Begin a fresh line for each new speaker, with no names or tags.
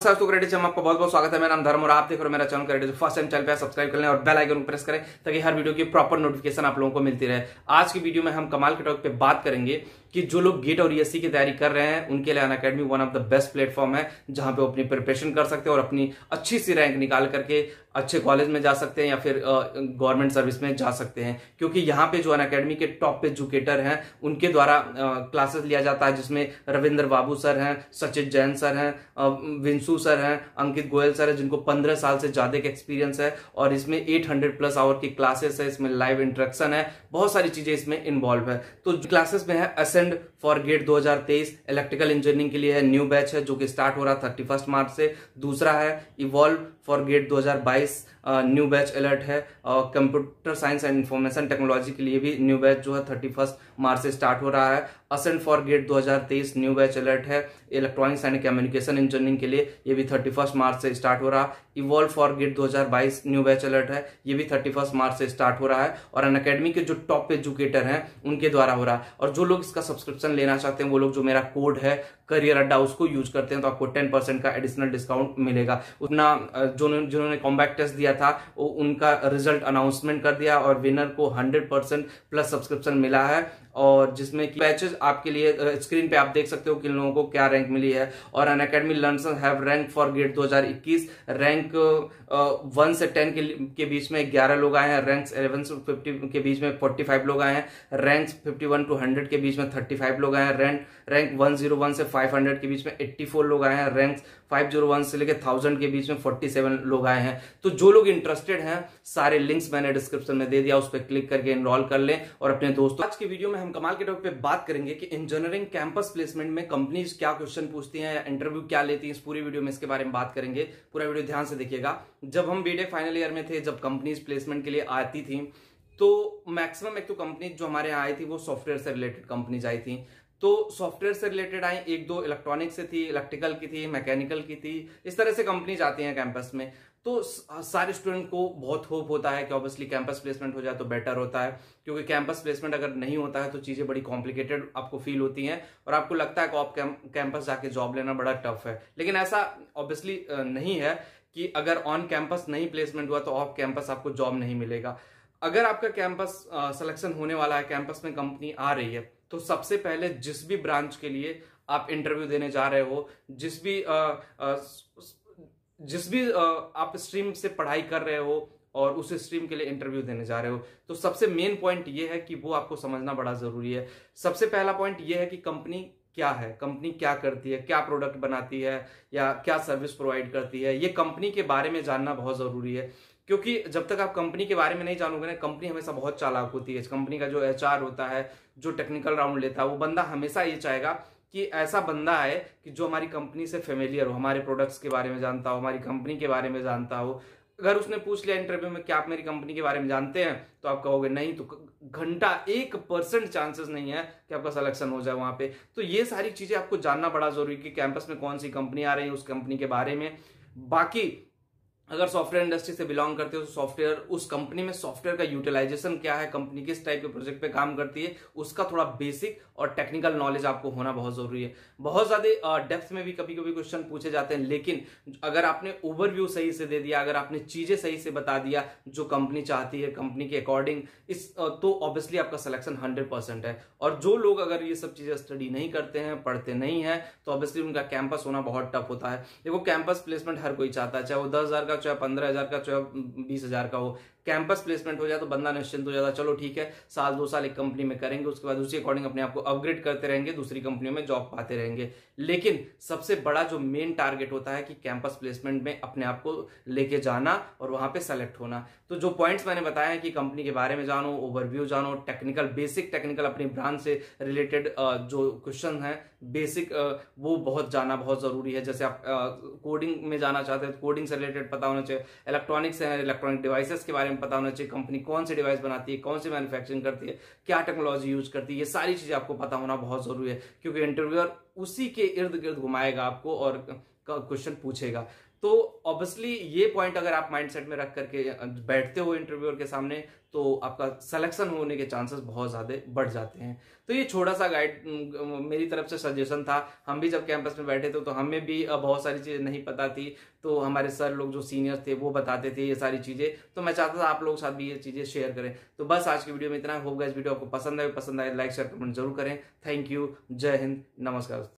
दोस्तों क्रेडिट में आपका बहुत बहुत स्वागत है। मेरा नाम धर्म और आप देख रहे हो मेरा channel credit. First time channel पे सब्सक्राइब कर लें और बेल आइकन को प्रेस करें ताकि हर वीडियो की प्रॉपर नोटिफिकेशन आप लोगों को मिलती रहे। आज की वीडियो में हम कमाल के टॉपिक पे बात करेंगे कि जो लोग गेट और ईएससी की तैयारी कर रहे हैं उनके लिए Unacademy one of the best platform है, जहां पे वो अपनी प्रिपरेशन कर सकते हैं और अपनी अच्छी सी रैंक निकाल करके अच्छे कॉलेज में जा सकते हैं या फिर गवर्नमेंट सर्विस में जा सकते हैं। क्योंकि यहाँ पे जो अनअकैडमी के टॉप एजुकेटर हैं उनके द्वारा क्लासेस लिया जाता है, जिसमें रविंद्र बाबू सर हैं, सचित जैन सर हैं, विंसू सर हैं, अंकित गोयल सर है, जिनको 15 साल से ज्यादा का एक्सपीरियंस है और इसमें 800+ आवर की क्लासेस है, इसमें लाइव इंटरेक्शन है, बहुत सारी चीजें इसमें इन्वॉल्व है। तो क्लासेस में है ascend for GATE 2023 electrical engineering के लिए है, न्यू बैच है जो कि स्टार्ट हो रहा 31 मार्च से। दूसरा है evolve for GATE 2022 new batch alert है। Computer science and information technology के लिए भी न्यू बैच जो है 31 मार्च से स्टार्ट हो रहा है। Ascend for GATE 2023 new batch alert है। इलेक्ट्रॉनिक्स एंड कम्युनिकेशन इंजीनियरिंग के लिए ये भी 31 मार्च से स्टार्ट हो रहा। Evolve for GATE 2022 new batch alert है, ये भी 31 मार्च से स्टार्ट हो रहा है और अनअकैडमी के जो टॉप एजुकेटर हैं उनके द्वारा हो रहा है। और जो लोग इसका सब्सक्रिप्शन लेना चाहते हैं वो लोग जो मेरा कोड है करियर अड्डा उसको यूज करते हैं तो आपको 10% का एडिशनल डिस्काउंट मिलेगा। उतना जिन्होंने कॉम्बैक्ट टेस्ट दिया था वो उनका रिजल्ट अनाउंसमेंट कर दिया और विनर को 100% प्लस सब्सक्रिप्शन मिला है। और जिसमें कि बैचेस आपके लिए स्क्रीन पे आप देख सकते हो कि इन लोगों को क्या रैंक मिली है। और Unacademy learners have rank for GATE 2021 rank 1 से 10 के बीच में 11 लोग आए हैं, रैंक्स 11 से 50 के बीच में 45 लोग आए हैं, रैंक्स 51 to 100 के बीच में 35 लोग आए हैं, रैंक 101 से 500 के बीच में 84 लोग आए हैं, रैंक्स 501 से लेकर 1000 के बीच में 47 लोग आए हैं। तो जो लोग इंटरेस्टेड हैं सारे लिंक्स मैंने डिस्क्रिप्शन में दे दिया, उस पर क्लिक करके एनरोल कर लें और अपने दोस्तों। आज की वीडियो में हम कमाल के टॉपिक पे बात करेंगे कि इंजीनियरिंग कैंपस प्लेसमेंट में कंपनीज क्या क्वेश्चन पूछती हैं या इंटरव्यू क्या लेती हैं। इस पूरी वीडियो में इसके बारे में बात करेंगे, पूरा वीडियो ध्यान से देखिएगा। जब हम बीटेक फाइनल ईयर में थे, जब कंपनीज प्लेसमेंट के लिए आती थी तो मैक्सिमम एक तो कंपनी जो हमारे यहाँ आई थी वो सॉफ्टवेयर से रिलेटेड कंपनीज आई थी। तो सॉफ्टवेयर से रिलेटेड आई, एक दो इलेक्ट्रॉनिक से थी, इलेक्ट्रिकल की थी, मैकेनिकल की थी, इस तरह से कंपनीज आती हैं कैंपस में। तो सारे स्टूडेंट को बहुत होप होता है कि ऑब्वियसली कैंपस प्लेसमेंट हो जाए तो बेटर होता है, क्योंकि कैंपस प्लेसमेंट अगर नहीं होता है तो चीजें बड़ी कॉम्प्लिकेटेड आपको फील होती हैं और आपको लगता है कि आप कैंपस जाके जॉब लेना बड़ा टफ है। लेकिन ऐसा ऑब्वियसली नहीं है कि अगर ऑन कैंपस नहीं प्लेसमेंट हुआ तो ऑफ कैंपस आपको जॉब नहीं मिलेगा। अगर आपका कैंपस सिलेक्शन होने वाला है, कैंपस में कंपनी आ रही है, तो सबसे पहले जिस भी ब्रांच के लिए आप इंटरव्यू देने जा रहे हो, जिस भी आप स्ट्रीम से पढ़ाई कर रहे हो और उस स्ट्रीम के लिए इंटरव्यू देने जा रहे हो, तो सबसे मेन पॉइंट ये है कि वो आपको समझना बड़ा जरूरी है। सबसे पहला पॉइंट ये है कि कंपनी क्या है, कंपनी क्या करती है, क्या प्रोडक्ट बनाती है या क्या सर्विस प्रोवाइड करती है, ये कंपनी के बारे में जानना बहुत जरूरी है। क्योंकि जब तक आप कंपनी के बारे में नहीं जानोगे ना, कंपनी हमेशा बहुत चालाक होती है। कंपनी का जो एचआर होता है, जो टेक्निकल राउंड लेता है, वो बंदा हमेशा ये चाहेगा कि ऐसा बंदा है कि जो हमारी कंपनी से फेमिलियर हो, हमारे प्रोडक्ट्स के बारे में जानता हो, हमारी कंपनी के बारे में जानता हो। अगर उसने पूछ लिया इंटरव्यू में क्या आप मेरी कंपनी के बारे में जानते हैं, तो आप कहोगे नहीं, तो घंटा 1% चांसेस नहीं है कि आपका सिलेक्शन हो जाए वहां पे। तो ये सारी चीजें आपको जानना बड़ा जरूरी है कि कैंपस में कौन सी कंपनी आ रही है, उस कंपनी के बारे में। बाकी अगर सॉफ्टवेयर इंडस्ट्री से बिलोंग करते हो तो सॉफ्टवेयर, उस कंपनी में सॉफ्टवेयर का यूटिलाइजेशन क्या है, कंपनी किस टाइप के प्रोजेक्ट पे काम करती है, उसका थोड़ा बेसिक और टेक्निकल नॉलेज आपको होना बहुत जरूरी है। बहुत ज्यादा डेप्थ में भी कभी कभी क्वेश्चन पूछे जाते हैं, लेकिन अगर आपने ओवरव्यू सही से दे दिया, अगर आपने चीजें सही से बता दिया जो कंपनी चाहती है, कंपनी के अकॉर्डिंग, तो ऑब्वियसली आपका सिलेक्शन 100% है। और जो लोग अगर ये सब चीजें स्टडी नहीं करते हैं, पढ़ते नहीं है, तो ऑब्वियसली उनका कैंपस होना बहुत टफ होता है। देखो कैंपस प्लेसमेंट हर कोई चाहता है, चाहे वो 10,000 का, चाहे 15,000 का, चाहे 20,000 का हो। कैंपस प्लेसमेंट हो जाए तो बंदा निश्चिंत हो जाता है, चलो ठीक है, साल 2 साल एक कंपनी में करेंगे, उसके बाद उसी अकॉर्डिंग अपने आप को अपग्रेड करते रहेंगे, दूसरी कंपनियों में जॉब पाते रहेंगे। लेकिन सबसे बड़ा जो मेन टारगेट होता है कि कैंपस प्लेसमेंट में अपने आप को लेके जाना और वहां पे सेलेक्ट होना। तो जो पॉइंट्स मैंने बताया है कि कंपनी के बारे में जानो, ओवरव्यू जानो, टेक्निकल बेसिक टेक्निकल अपनी ब्रांच से रिलेटेड जो क्वेश्चन है बेसिक, वो बहुत जाना बहुत जरूरी है। जैसे आप कोडिंग में जाना चाहते हैं तो कोडिंग से रिलेटेड पता होना चाहिए, इलेक्ट्रॉनिक्स है, इलेक्ट्रॉनिक डिवाइसेस के बारे में पता होना चाहिए, कंपनी कौन सी डिवाइस बनाती है, कौन सी मैन्युफैक्चरिंग करती है, क्या टेक्नोलॉजी यूज करती है, ये सारी चीजें आपको पता होना बहुत जरूरी है। क्योंकि इंटरव्यूअर उसी के इर्द गिर्द घुमाएगा आपको और क्वेश्चन पूछेगा। तो ऑब्वियसली ये पॉइंट अगर आप माइंडसेट में रख करके बैठते हो इंटरव्यूअर के सामने, तो आपका सिलेक्शन होने के चांसेस बहुत ज्यादा बढ़ जाते हैं। तो ये छोटा सा गाइड मेरी तरफ से सजेशन था। हम भी जब कैंपस में बैठे थे तो हमें भी बहुत सारी चीजें नहीं पता थी, तो हमारे सर लोग जो सीनियर थे वो बताते थे ये सारी चीजें। तो मैं चाहता था आप लोगों के साथ भी ये चीजें शेयर करें। तो बस आज की वीडियो में इतना। होप गाइस वीडियो आपको पसंद आए लाइक शेयर कमेंट जरूर करें। थैंक यू, जय हिंद, नमस्कार।